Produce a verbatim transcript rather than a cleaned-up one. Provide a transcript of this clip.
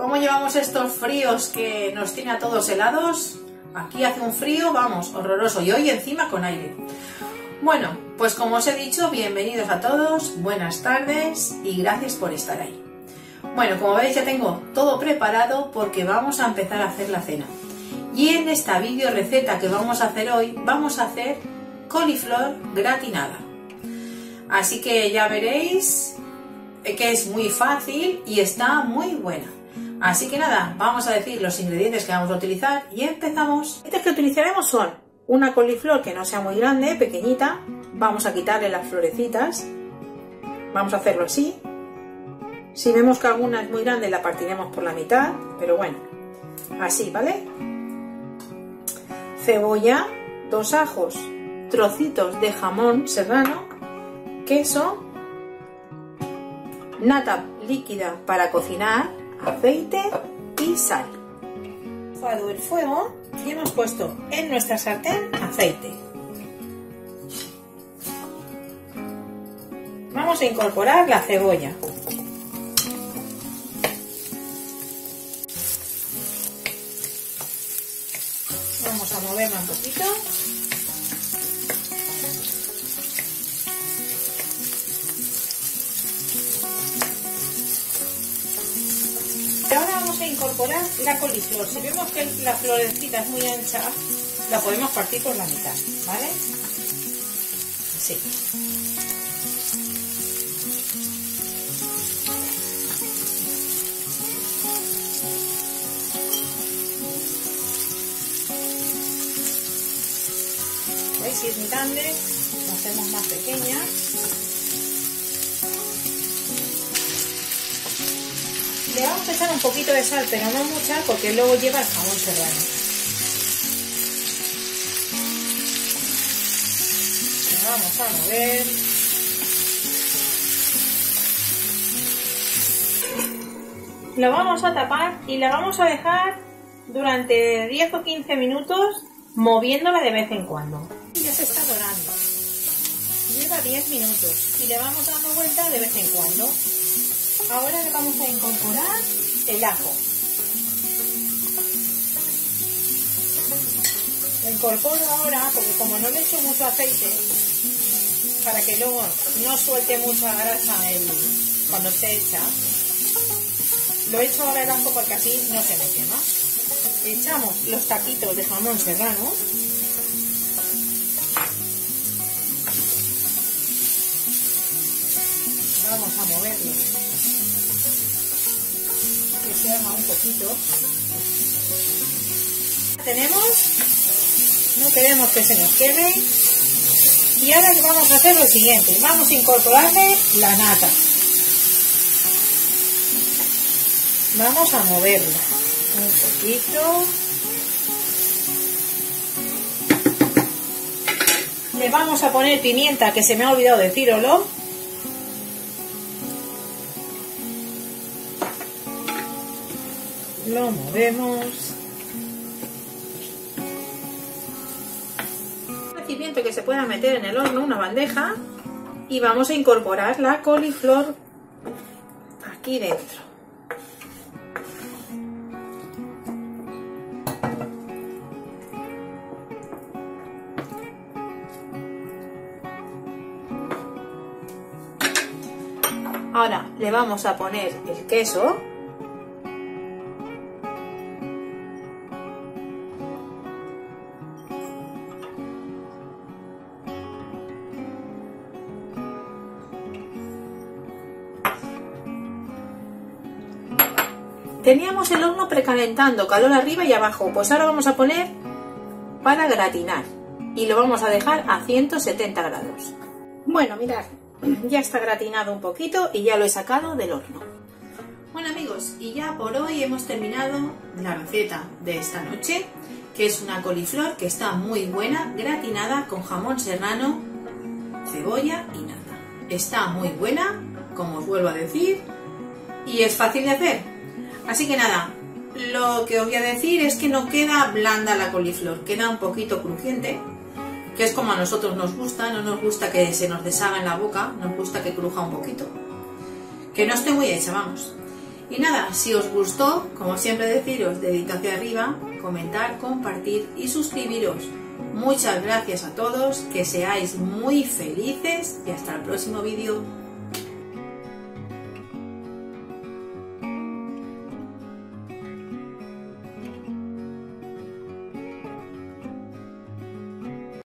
¿Cómo llevamos estos fríos que nos tiene a todos helados? Aquí hace un frío, vamos, horroroso, y hoy encima con aire. Bueno, pues como os he dicho, bienvenidos a todos, buenas tardes y gracias por estar ahí. Bueno, como veis ya tengo todo preparado porque vamos a empezar a hacer la cena. Y en esta video receta que vamos a hacer hoy, vamos a hacer coliflor gratinada. Así que ya veréis que es muy fácil y está muy buena. Así que nada, vamos a decir los ingredientes que vamos a utilizar y empezamos. Los ingredientes que utilizaremos son una coliflor que no sea muy grande, pequeñita. Vamos a quitarle las florecitas. Vamos a hacerlo así. Si vemos que alguna es muy grande la partiremos por la mitad, pero bueno, así, ¿vale? Cebolla, dos ajos, trocitos de jamón serrano, queso, nata líquida para cocinar, aceite y sal. Bajado el fuego y hemos puesto en nuestra sartén aceite. Vamos a incorporar la cebolla. Vamos a moverla un poquito. Y ahora vamos a incorporar la coliflor. Si vemos que la florecita es muy ancha, la podemos partir por la mitad, ¿vale? Así. ¿Veis? Si es muy grande, la hacemos más pequeña. Le vamos a echar un poquito de sal, pero no mucha, porque luego lleva el jamón serrano. Le vamos a mover. Lo vamos a tapar y la vamos a dejar durante diez o quince minutos moviéndola de vez en cuando. Ya se está dorando. Lleva diez minutos y le vamos dando vuelta de vez en cuando. Ahora le vamos a incorporar el ajo. Lo incorporo ahora porque como no le echo mucho aceite, para que luego no suelte mucha grasa el, cuando esté hecha, lo echo ahora el ajo porque así no se me quema. Echamos los taquitos de jamón serrano. Vamos a moverlo, que se haga un poquito. Tenemos, no queremos que se nos queme. Y ahora vamos a hacer lo siguiente, vamos a incorporarle la nata. Vamos a moverla un poquito. Le vamos a poner pimienta, que se me ha olvidado decíroslo. Lo movemos. Un recipiente que se pueda meter en el horno, una bandeja, y vamos a incorporar la coliflor aquí dentro. Ahora le vamos a poner el queso. Teníamos el horno precalentando, calor arriba y abajo, pues ahora vamos a poner para gratinar y lo vamos a dejar a ciento setenta grados. Bueno, mirad, ya está gratinado un poquito y ya lo he sacado del horno. Bueno amigos, y ya por hoy hemos terminado la receta de esta noche, que es una coliflor que está muy buena, gratinada con jamón serrano, cebolla y nata. Está muy buena, como os vuelvo a decir, y es fácil de hacer. Así que nada, lo que os voy a decir es que no queda blanda la coliflor, queda un poquito crujiente, que es como a nosotros nos gusta, no nos gusta que se nos deshaga en la boca, nos gusta que cruja un poquito, que no esté muy hecha, vamos. Y nada, si os gustó, como siempre deciros, dedito hacia arriba, comentar, compartir y suscribiros. Muchas gracias a todos, que seáis muy felices y hasta el próximo vídeo.